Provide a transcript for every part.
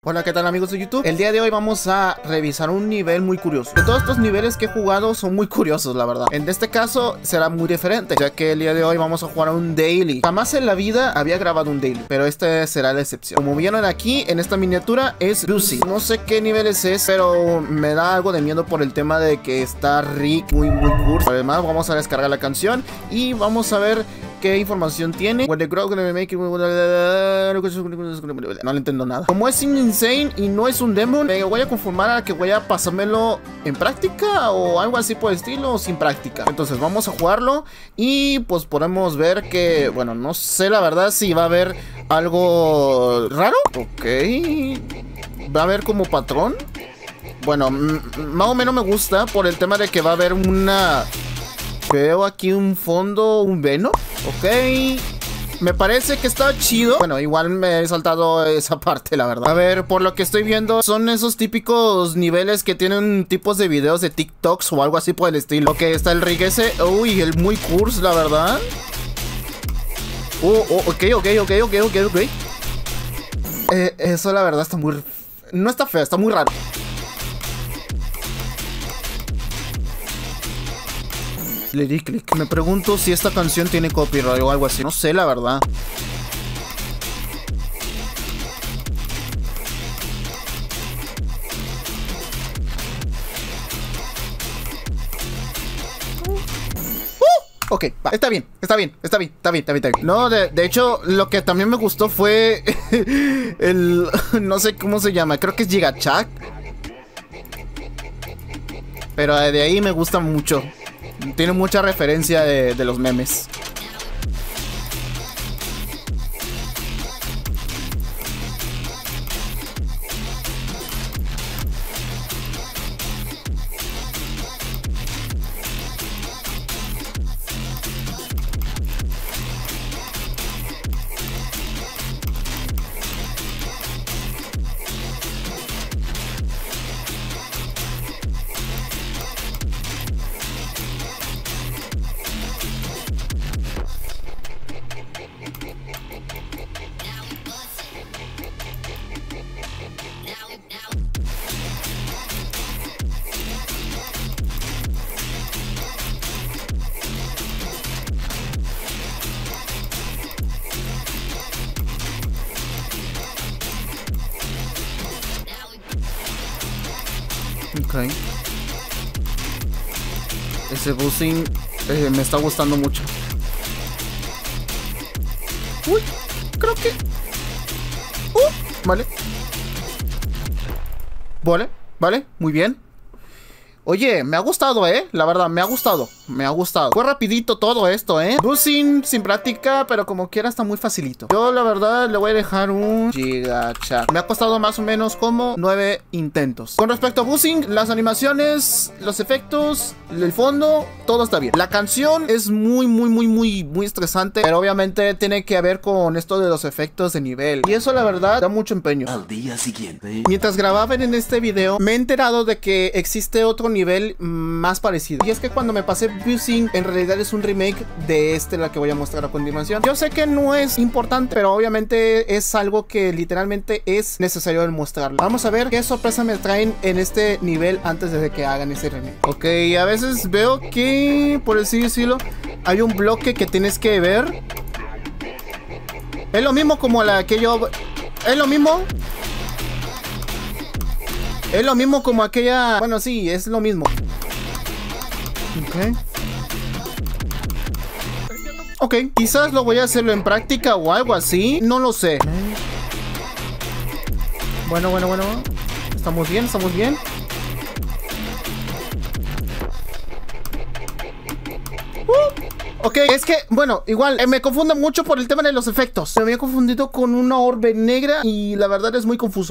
Hola, ¿qué tal amigos de YouTube? El día de hoy vamos a revisar un nivel muy curioso. De todos estos niveles que he jugado son muy curiosos, la verdad. En este caso será muy diferente, ya que el día de hoy vamos a jugar a un daily. Jamás en la vida había grabado un daily, pero este será la excepción. Como vieron aquí en esta miniatura es Lucy. No sé qué niveles es, pero me da algo de miedo por el tema de que está Rick muy curso. Además vamos a descargar la canción y vamos a ver qué información tiene. No le entiendo nada. Como es insane y no es un demo, me voy a conformar a que voy a pasármelo en práctica o algo así por el estilo, o sin práctica. Entonces vamos a jugarlo y pues podemos ver que, bueno, no sé la verdad si va a haber algo raro. Ok, va a haber como patrón. Bueno, más o menos me gusta por el tema de que va a haber una... Veo aquí un fondo, un Venom. Ok, me parece que está chido. Bueno, igual me he saltado esa parte, la verdad. A ver, por lo que estoy viendo, son esos típicos niveles que tienen tipos de videos de TikToks o algo así por el estilo. Ok, está el rig ese. Uy, el muy curse, la verdad. Ok. Eso la verdad está muy... No está feo, está muy raro. Le di clic. Me pregunto si esta canción tiene copyright o algo así. No sé, la verdad. Ok, va, está bien. No, de hecho, lo que también me gustó fue el... No sé cómo se llama, creo que es Gigachak. Pero de ahí me gusta mucho. Tiene mucha referencia de los memes. Ok. Ese buzzing me está gustando mucho. Uy, creo que... vale. Vale, muy bien. Oye, me ha gustado, la verdad, me ha gustado. Fue rapidito todo esto, Buzzing sin práctica, pero como quiera está muy facilito. Yo, la verdad, le voy a dejar un Gigachak. Me ha costado más o menos como 9 intentos. Con respecto a Buzzing, las animaciones, los efectos, el fondo, todo está bien. La canción es muy estresante, pero obviamente tiene que ver con esto de los efectos de nivel. Y eso, la verdad, da mucho empeño. Al día siguiente, mientras grababan en este video, me he enterado de que existe otro nivel más parecido. Y es que cuando me pasé Buzzing, en realidad es un remake de la que voy a mostrar a continuación. Yo sé que no es importante, pero obviamente es algo que literalmente es necesario demostrarlo. Vamos a ver qué sorpresa me traen en este nivel antes de que hagan ese remake. Ok, a veces veo que, por así decirlo, hay un bloque que tienes que ver. Es lo mismo como la que yo... Es lo mismo como aquella... Bueno, sí, es lo mismo. Ok, quizás lo voy a hacerlo en práctica o algo así. No lo sé. Bueno. Estamos bien. Ok, es que, bueno, igual me confundo mucho por el tema de los efectos. Me había confundido con una orbe negra y la verdad es muy confuso.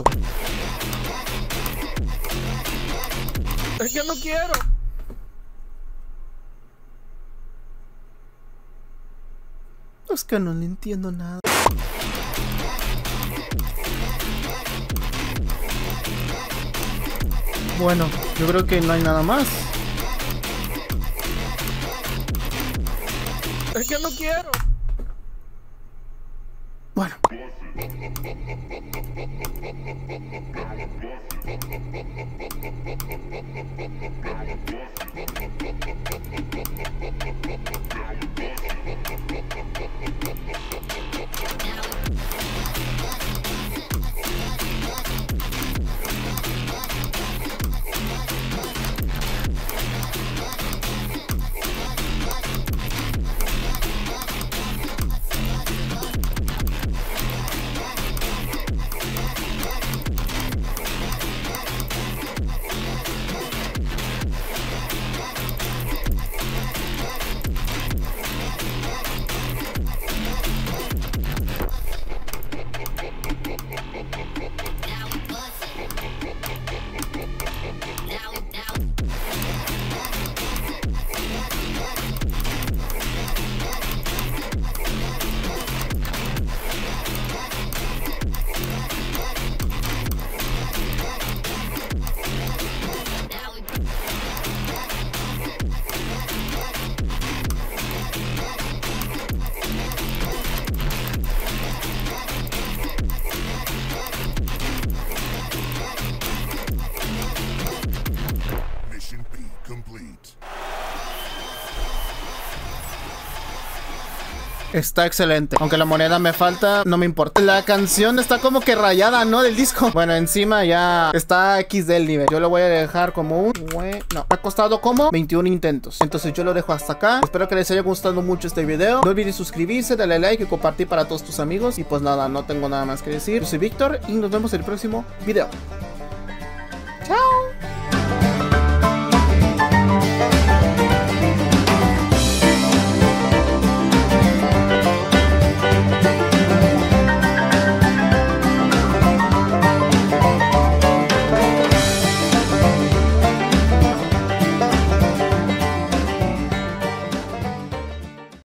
Es que no quiero. Es que no le entiendo nada. Bueno, yo creo que no hay nada más. Es que no quiero. Bueno. Está excelente. Aunque la moneda me falta, no me importa. La canción está como que rayada, ¿no? Del disco. Bueno, encima ya está XD el nivel. Yo lo voy a dejar como un... No, ha costado como 21 intentos. Entonces yo lo dejo hasta acá. Espero que les haya gustado mucho este video. No olvides suscribirse, darle like y compartir para todos tus amigos. Y pues nada, no tengo nada más que decir. Yo soy Víctor y nos vemos en el próximo video. ¡Chao!